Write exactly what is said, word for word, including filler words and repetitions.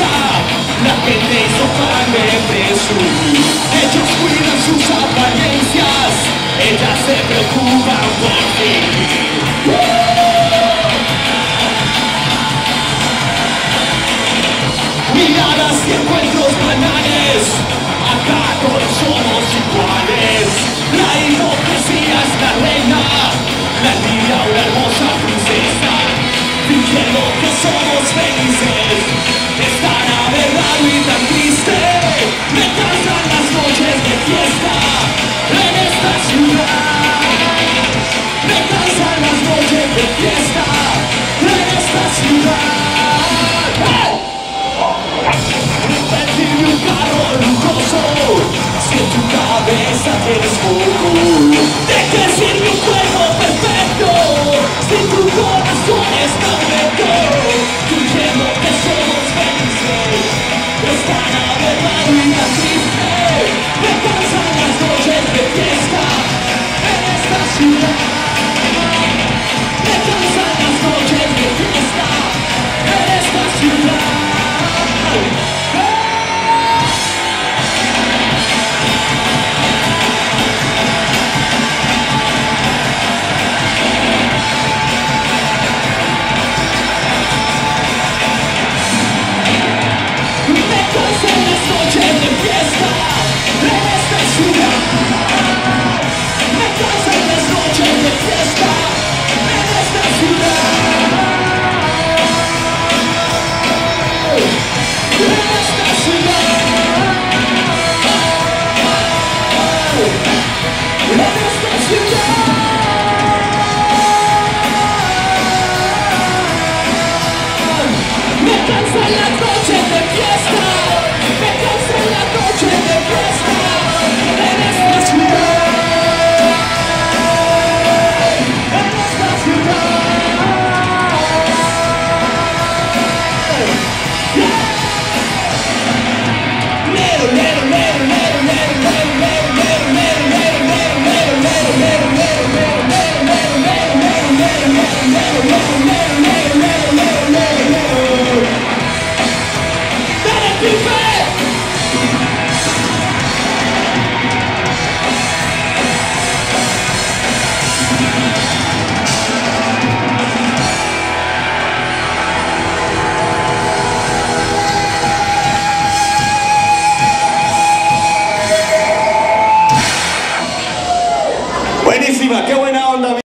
belleza. La gente hizo fan de Jesús. Ellos cuidan sus apariencias, ellas se preocupan por ti. Miradas y encuentros banales, acá todos somos iguales. La hipocresía es la reina, la envidia una hermosa princesa, fingiendo que somos felices. Es tan aberrado y tan triste, me cansan las noches de fiesta en esta ciudad. Me cansan las noches de fiesta en esta ciudad. ¡Hey! Repetirme un carro lujoso, si en tu cabeza tienes poco. ¿De qué sirve un cuerpo perfecto si tu corazón está hueco? Fingiendo que somos felices, es tan aberrado y tan triste. Me cansan las noches de fiesta en esta ciudad. Me cansan las noches de fiesta en esta ciudad. Buenísima, qué buena onda.